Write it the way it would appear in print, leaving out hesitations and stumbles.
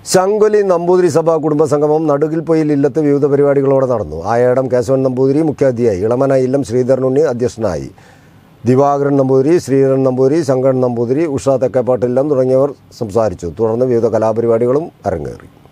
ശങ്കുലി നമ്പൂതിരി സഭ കുടുംബസംഗമം നടുകിൽപ്പൊയിൽ ഇല്ലത്ത് വിവിധ പരിപാടികളോടെ നടന്നു. ആയേടം കേശവൻ നമ്പൂതിരി മുഖ്യാതിഥിയായി. ഇളമന ഇല്ലം ശ്രീധരനുണ്ണി അധ്യക്ഷനായി. ദിവാകരൻ നമ്പൂതിരി, ശ്രീധരൻ നമ്പൂതിരി, ശങ്കരൻ നമ്പൂതിരി, ഉഷ തെക്കേപ്പാട്ടില്ലം തുടങ്ങിയവർ സംസാരിച്ചു. തുടർന്ന് വിവിധ കലാപരിപാടികളും അരങ്ങേറി.